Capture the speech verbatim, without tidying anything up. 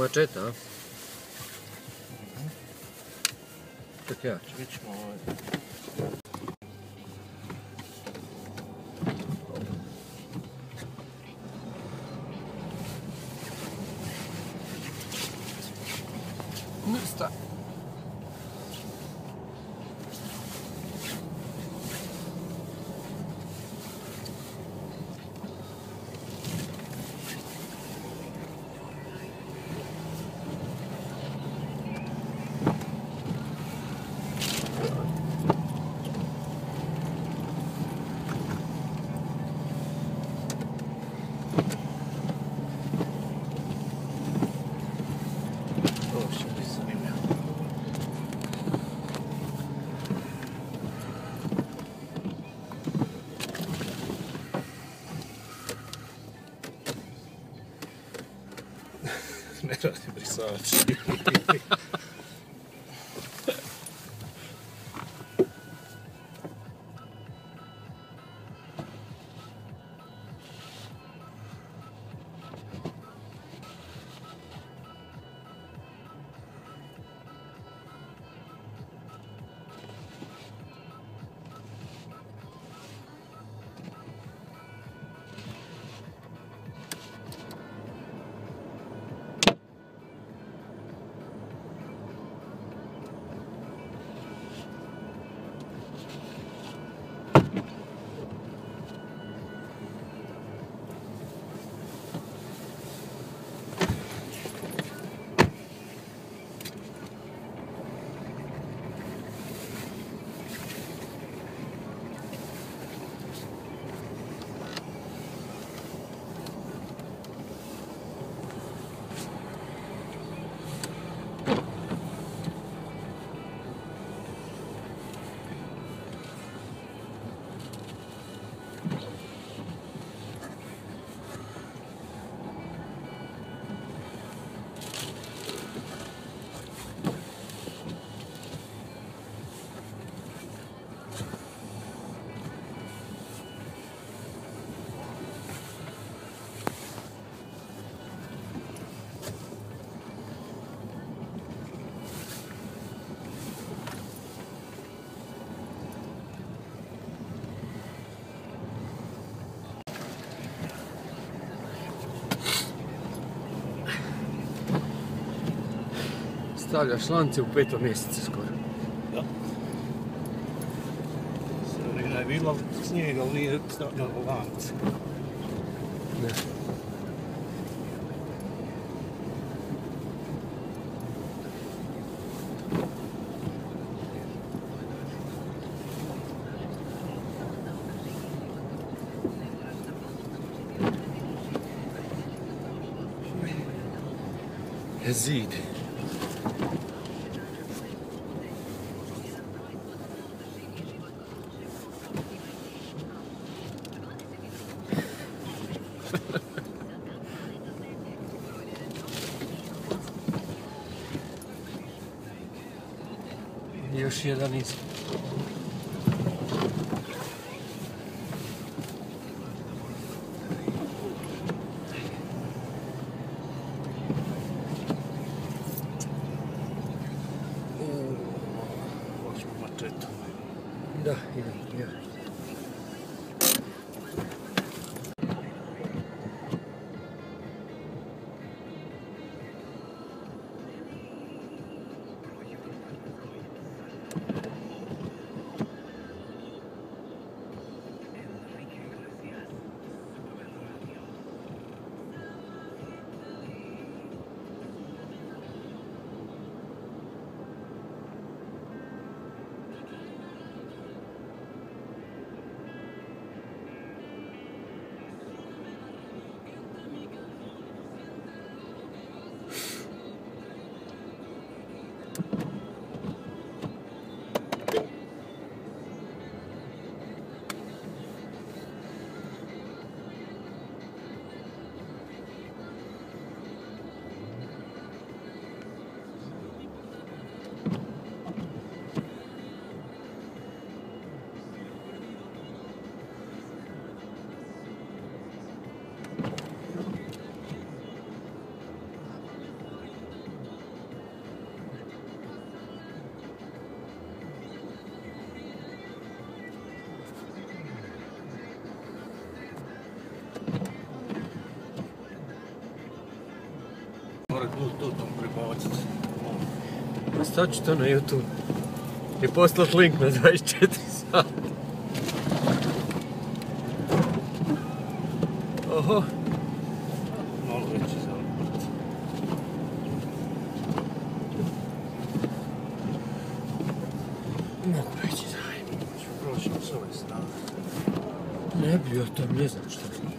Mačeta, a? Čak ja. Vidjet ćemo ovaj... Ništa. Ne radi brisač. Stavljaš lance u petom mjesecu skoro. Da. Sredina je bilo snijeg, ali nije stavljalo lance. Ne. Zid. Još jedan iz... Možemo mačetu. Da, idem, ja. Bluetoothom pribaciti. Pa stavit ću to na YouTube. I poslat link na dvadeset četiri sata. Oho. Malo veći zapad. Mogu reći zajem. Ću proći s ove strane. Ne bi o tom, ne znam što.